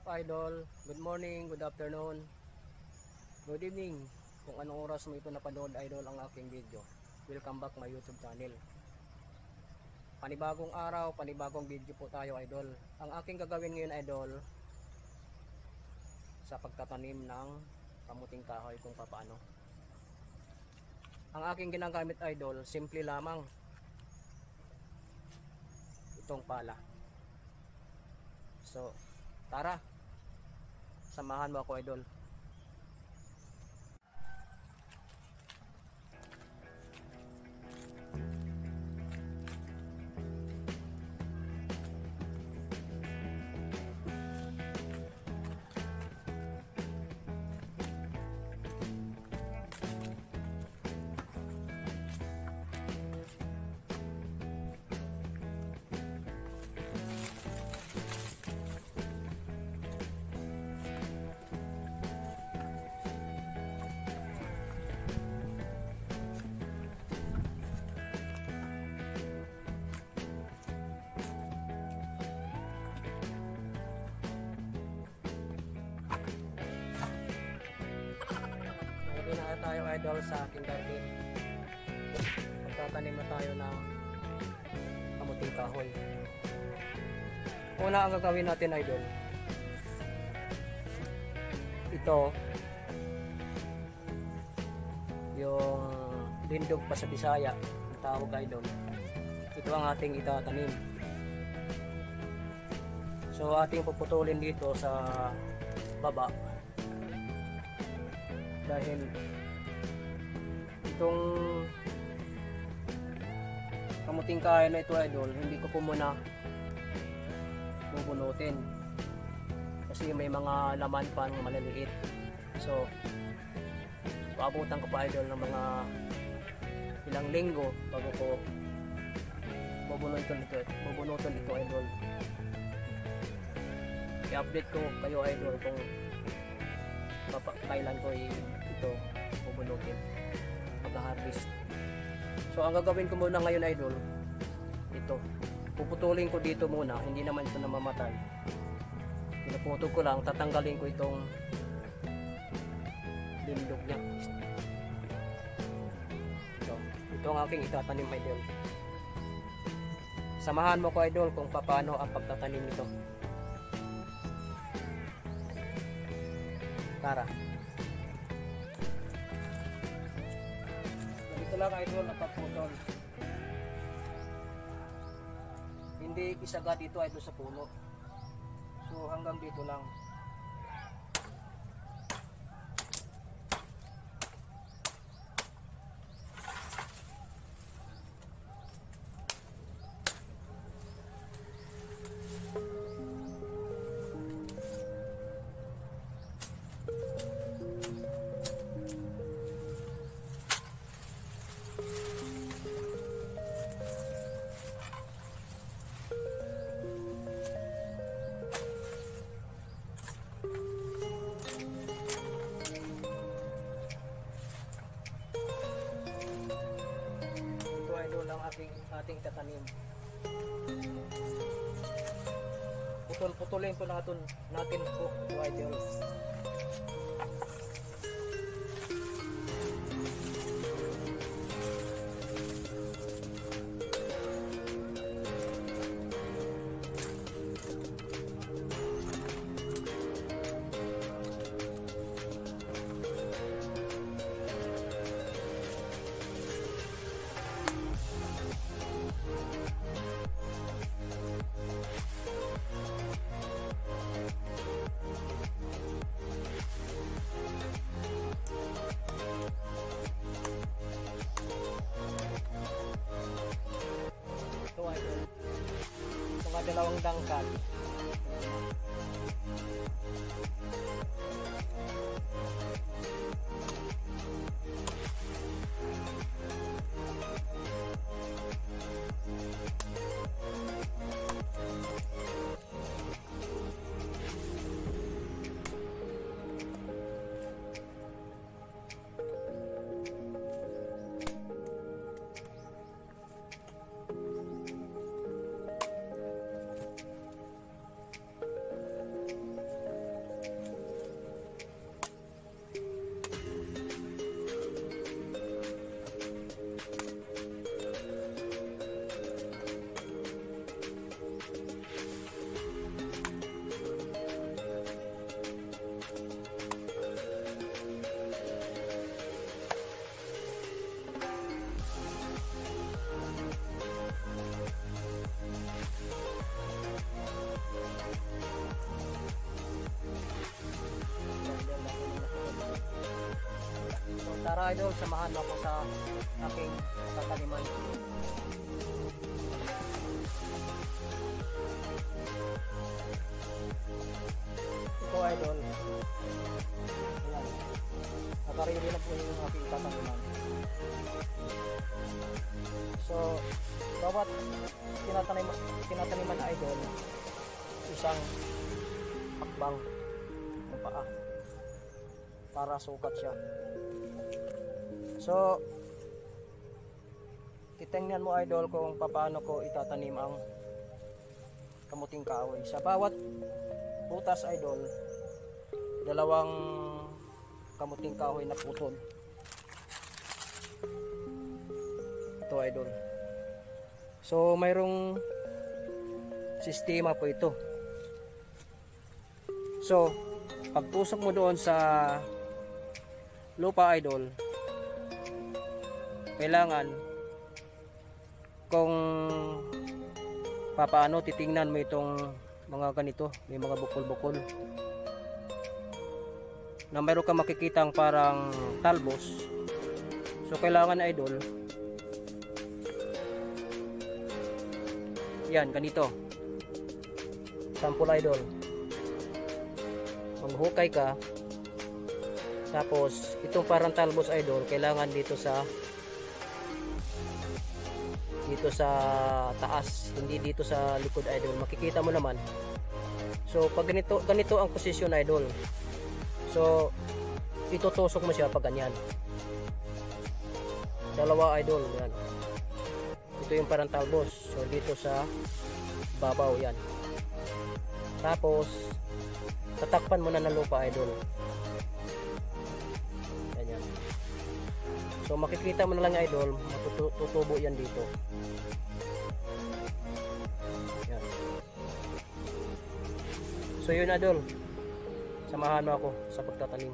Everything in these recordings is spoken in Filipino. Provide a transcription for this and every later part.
up idol? Good morning, good afternoon, good evening. Kung anong oras mo ito napanood idol ang aking video. Welcome back my YouTube channel. Panibagong araw, panibagong video po tayo idol. Ang aking gagawin ngayon idol sa pagtatanim ng kamuting kahoy kung paano. Ang aking ginagamit idol, simple lamang. Itong pala. So, tara. Samahan mo ako idol. Na tayo idol sa ating garden. Magtatanim na tayo ng kamuting kahoy. Una ang gagawin natin idol, ito yung lindog pa sa Bisaya ang tawag idol. Ito ang ating itatanim. So ating puputulin dito sa baba dahil itong kamuting kahoy na ito idol, hindi ko po muna bubunutin kasi may mga laman pa ng maliliit. So paabutan ko pa idol ng mga ilang linggo bago ko bubunutin ito idol. I-update ko kayo idol kung kailan ko ito bubunutin pag-harvest. So ang gagawin ko muna ngayon idol, ito puputulin ko dito muna, hindi naman ito namamatay. Pinuputol ko lang, tatanggalin ko itong lindog niya. Ito ang aking itatanim idol. Samahan mo ko idol kung paano ang pagtatanim nito. Tara. Dito lang idol ang pagputol. Hindi isaga dito idol sa puno. So hanggang dito lang. Ating tatanim. Putulin po natin po ito idol. Mga dalawang dangkal. Tara idol, samahan mo ako sa aking tataniman. Ito idol. Ayan. Nakarili na po yung aking tataniman. So, bawat tinataniman idol, isang hakbang ng paa para sukat siya. So, titingnan mo idol kung paano ko itatanim ang kamuting kahoy. Sa bawat butas idol, dalawang kamuting kahoy na putol. Ito idol. So, mayroong sistema po ito. So, pagtusok mo doon sa lupa idol, kailangan kung papaano titingnan mo itong mga ganito, may mga bukol-bukol na mayroon kang makikitang parang talbos. So kailangan idol, yan ganito, sample idol, manghukay ka, tapos itong parang talbos idol, kailangan dito sa taas, hindi dito sa likod idol. Makikita mo naman. So pag ganito ang posisyon idol, so itutusok mo siya pag ganyan, dalawa idol, yan. Ito yung parang talbos, so dito sa babaw yan. Tapos tatakpan mo na ng lupa idol. Ganyan. So makikita mo na lang idol, matutubo yan dito. Yan. So yun idol, samahan mo ako sa pagtatanim.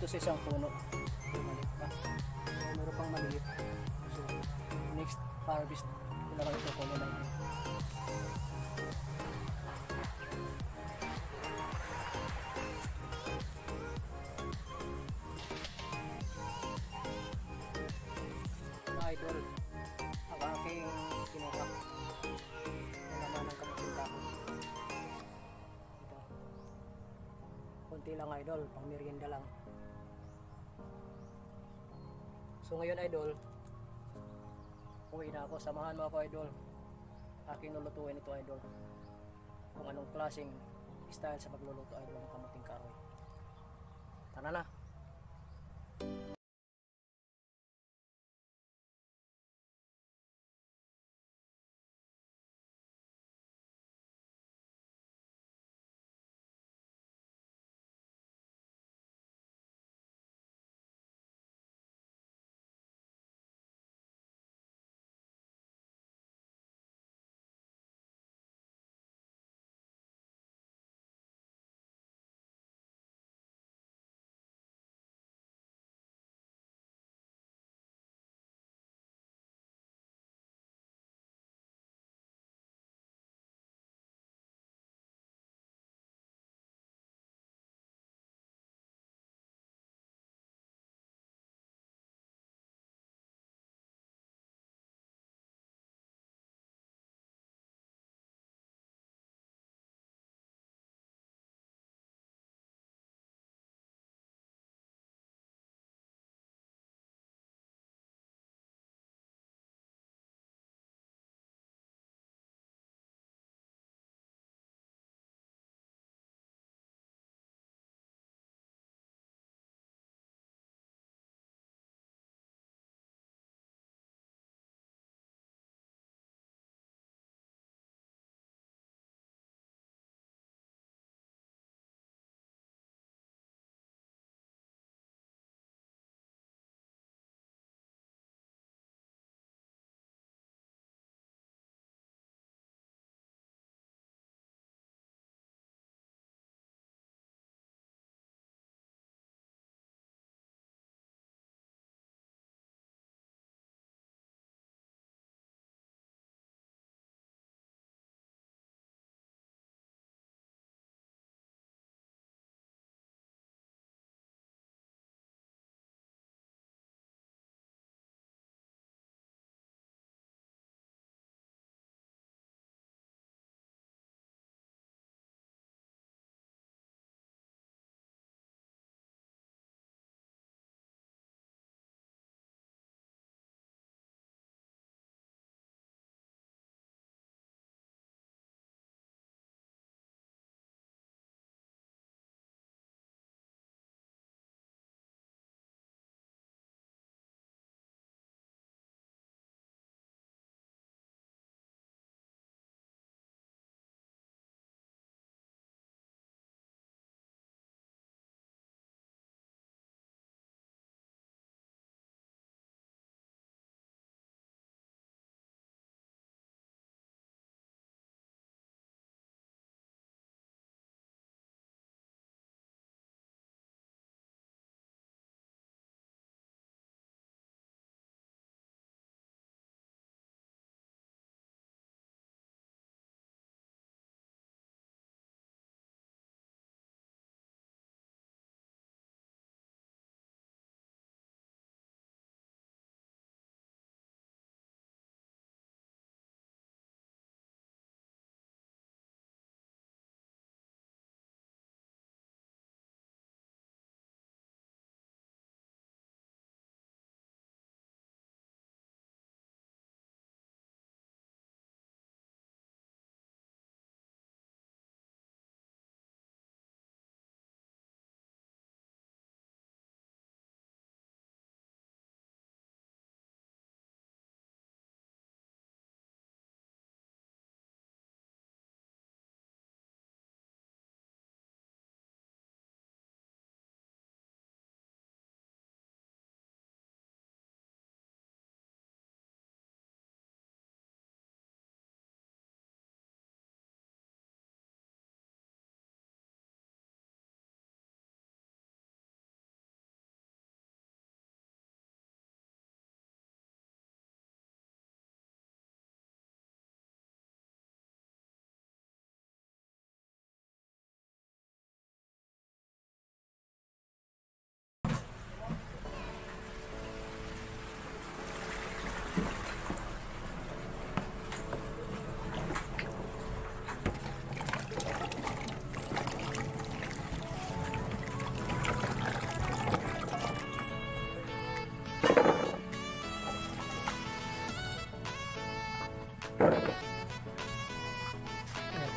dito sa isang puno. Maliit pa. Meron pang maliit. So, next harvest, ilagay ito ko na ito. Idol, ang aking kinuha. Ang naman ng kamuting kahoy. Ito. Konti lang idol, pang merienda lang. So ngayon idol, uwi na ako. Samahan mo ako idol. Aking lulutuin ito idol. Kung anong klaseng style sa pagluluto idol ng kamuting kahoy. Tara na.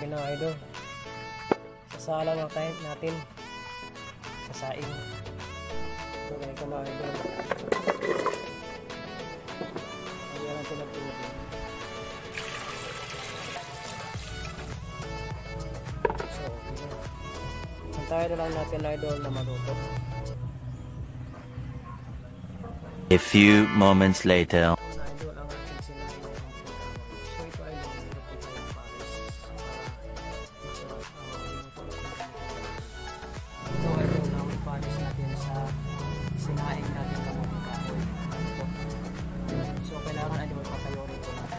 Okay na idol. Sasalang lang tayo natin sa saing. Okay ka na idol. Lagyan natin ang tubig. So okay na. Hintayin na lang natin idol na maluto. A few moments later. Idol ang ating sinaing. So ito ay luto tayong pares para masarap ang luto. Ito ay ang pares natin sa sinaing natin kamuting kahoy. So kailangan ay magpapayori po natin.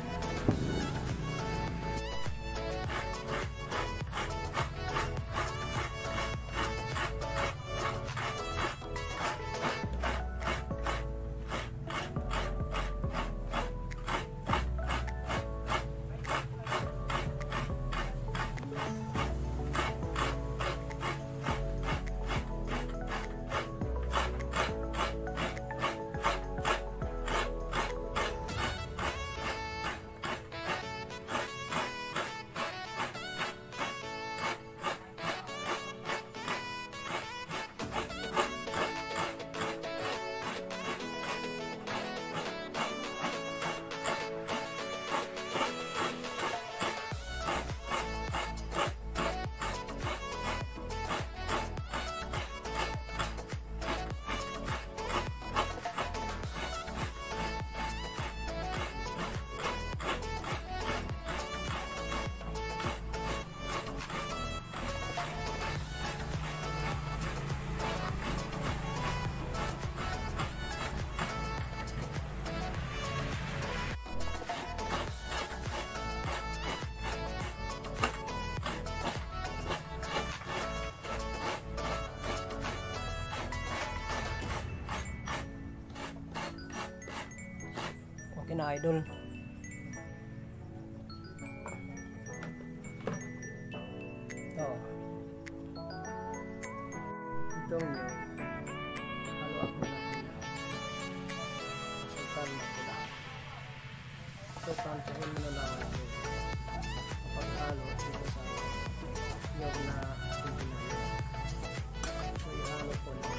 Okay na idol. Itong haluan mo natin na sultan na pula. Sultan sa mo na lang ito. Kapag halo dito sa yung na pinayo. So ihalo po natin.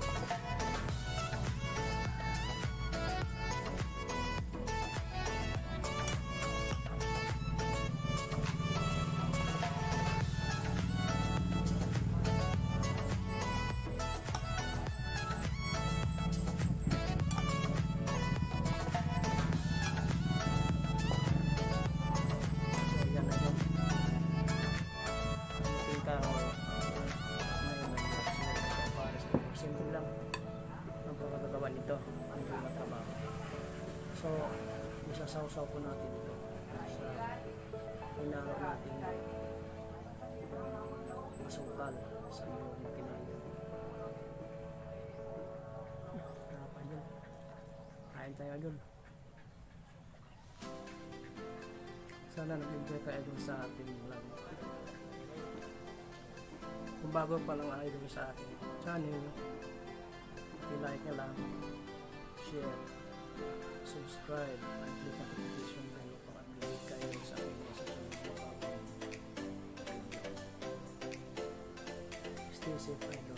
Simple lang ang pagkagawa nito, hindi matrabaho. So isasawsaw po natin ito sa hinalo natin masukal sa iyong kinain. Harapan yun, kain tayo agad. Sana nag-enjoy kayo dun sa ating vlog. Kung bago pa lang idol sa ating channel, i-like nyo lang, share, subscribe, at click ang notification bell upang update kayo sa ating mga susunod na video. Stay safe idol.